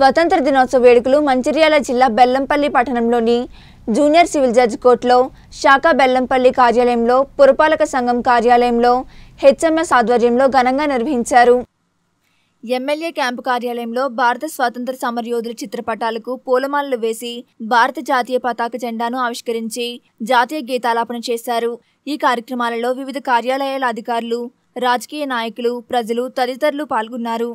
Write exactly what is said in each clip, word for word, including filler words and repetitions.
స్వతంత్ర దినోత్సవ వేడుకలు మంచిర్యాల జిల్లా బెల్లంపల్లి పట్టణంలోని జూనియర్ సివిల్ జడ్జి కోర్టులో శాఖ బెల్లంపల్లి కార్యాలయంలో పురపాలక సంఘం కార్యాలయంలో హెచ్ఎంఎస్ ఆధ్వర్యంలో ఘనంగా నిర్వహించారు. ఎమ్మెల్యే క్యాంపు కార్యాలయంలో భారత స్వాతంత్ర సమరయోధుల చిత్రపటాలకు పూలమాలలు వేసి భారత జాతీయ పతాక జెండాను ఆవిష్కరించి జాతీయ గీతాలాపన చేశారు. ఈ కార్యక్రమాలలో వివిధ కార్యాలయాల అధికారులు, రాజకీయ నాయకులు, ప్రజలు తదితరులు పాల్గొన్నారు.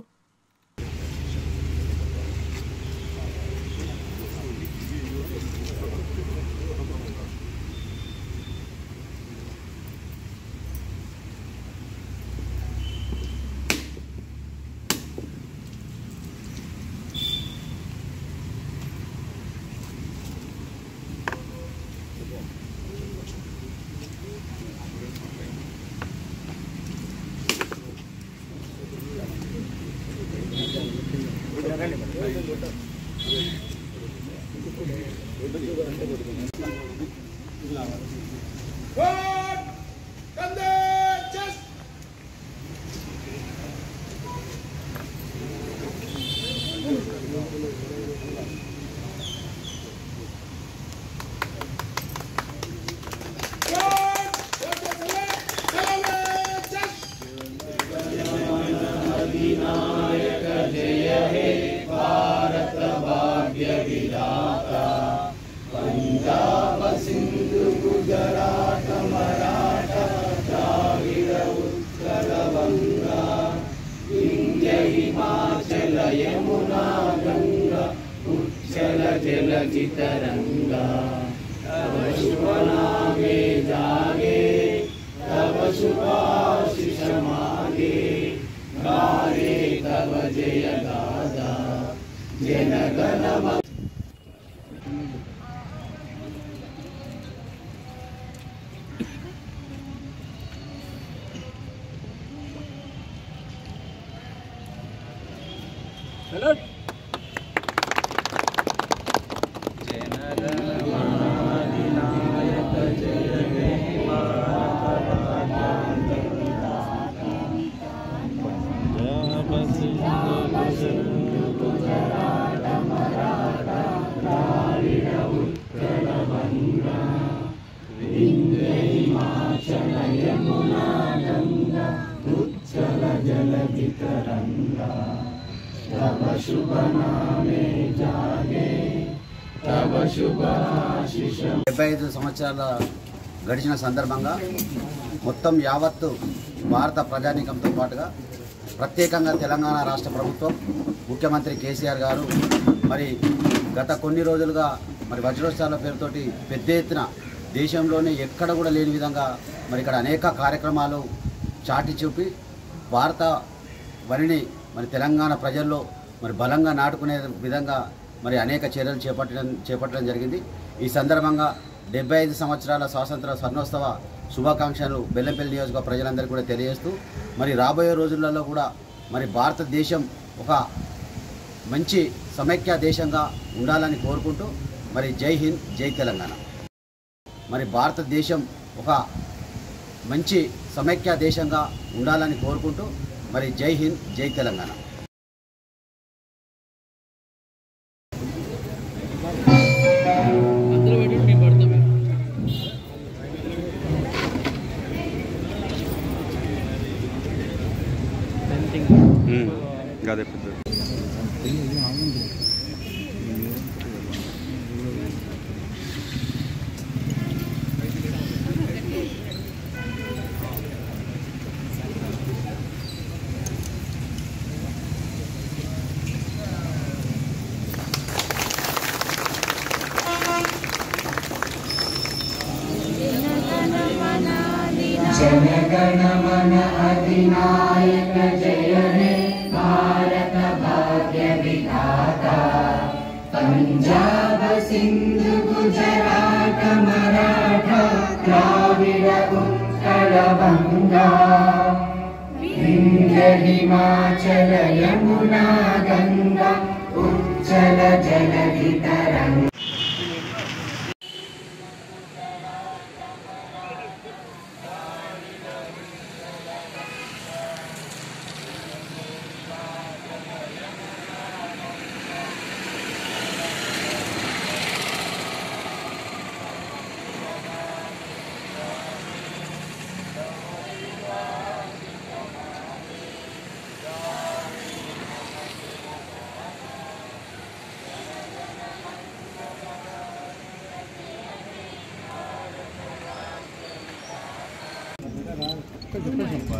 पंजाब सिंधु गुजरात मराठा द्राविड़ उत्कल बंगा विंध्य हिमाचल यमुना गंगा उच्चल जलधि तरंगा तव शुभ नामे जागे तव शुभाशिष मागे गारे तव जय गाथा जन गण Salute. तव शुभ नामे जागे तव शुभ आशीष డెబ్బై ఐదు సంవత్సరాల గడిచిన సందర్భంగా మొత్తం యావత్తు భారత ప్రజానీకంతో పాటుగా ప్రత్యేకంగా తెలంగాణ రాష్ట్ర ప్రభుత్వం ముఖ్యమంత్రి కేసీఆర్ గారు మరి గత కొన్ని రోజులుగా మరి వజ్రోత్సవాల పేరుతోటి పెద్ద ఎత్తున దేశంలోనే ఎక్కడ కూడా లేని విధంగా మరి ఇక్కడ అనేక కార్యక్రమాలు చాటి చూపి భారత వనిని మరి తెలంగాణ ప్రజల్లో మరి బలంగా నాటుకునే విధంగా మరి అనేక చర్యలు చేపట్టడం చేపట్టడం జరిగింది. ఈ సందర్భంగా డెబ్బై ఐదు సంవత్సరాల స్వాతంత్ర స్వర్ణోత్సవ శుభాకాంక్షలు బెల్లంపల్లి నియోజక ప్రజలందరికీ కూడా తెలియజేస్తూ మరి రాబోయే రోజులలో కూడా మరి భారతదేశం ఒక మంచి సమైక్య దేశంగా ఉండాలని కోరుకుంటూ మరి జై హింద్ జై తెలంగాణ. మరి భారతదేశం ఒక మంచి సమైక్య దేశంగా ఉండాలని కోరుకుంటూ మరి జై హింద్ జై తెలంగాణ. जनगण मन अधिनायक जय हे भारत भाग्य विधाता पंजाब सिंधु गुजरात मराठा द्राविड़ उत्कल बंगा विंध्य हिमाचल यमुना गंगा उच्चल जलधि तरंगा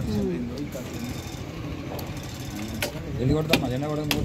జల్ది కొడతామా జెండా కొడదాం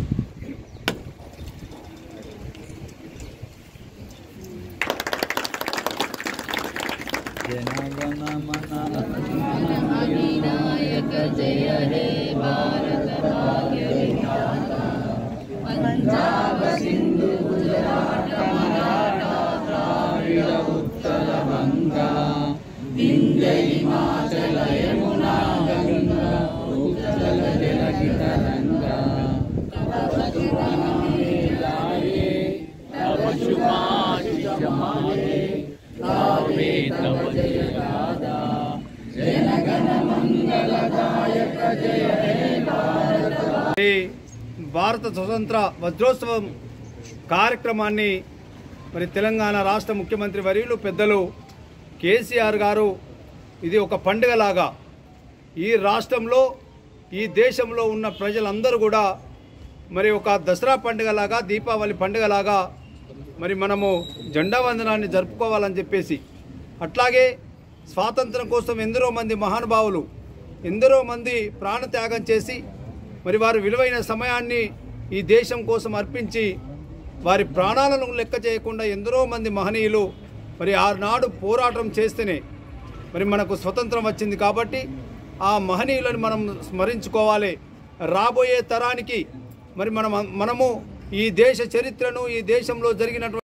నాయక జయ హే భారత భాగ్య విధాత పంజాబ సింధు గుజరాట మరాఠా ద్రావిడ ఉత్తర గంగా వింధ్య హిమాచల యమునా గంగా ఉజ్జల జలధి తరంగా తవ శుభాని లాయే తవ శుభాని జమాయే రావే తవ జయ గాదా జనగణ మంగళదాయక జయ హే భారత భారత స్వతంత్ర వజ్రోత్సవం కార్యక్రమాన్ని మరి తెలంగాణ రాష్ట్ర ముఖ్యమంత్రి వర్యులు పెద్దలు కేసీఆర్ గారు ఇది ఒక పండుగలాగా ఈ రాష్ట్రంలో ఈ దేశంలో ఉన్న ప్రజలందరూ కూడా మరి ఒక దసరా పండుగలాగా దీపావళి పండుగలాగా మరి మనము జెండా వందనాన్ని జరుపుకోవాలని చెప్పేసి అట్లాగే స్వాతంత్రం కోసం ఎందరో మంది మహానుభావులు ఎందరో మంది ప్రాణత్యాగం చేసి మరి వారి విలువైన సమయాన్ని ఈ దేశం కోసం అర్పించి వారి ప్రాణాలను లెక్క చేయకుండా ఎందరో మంది మహనీయులు మరి ఆనాడు పోరాటం చేస్తేనే మరి మనకు స్వతంత్రం వచ్చింది కాబట్టి ఆ మహనీయులను మనం స్మరించుకోవాలి. రాబోయే తరానికి మరి మనం మనము ఈ దేశ చరిత్రను ఈ దేశంలో జరిగినటువంటి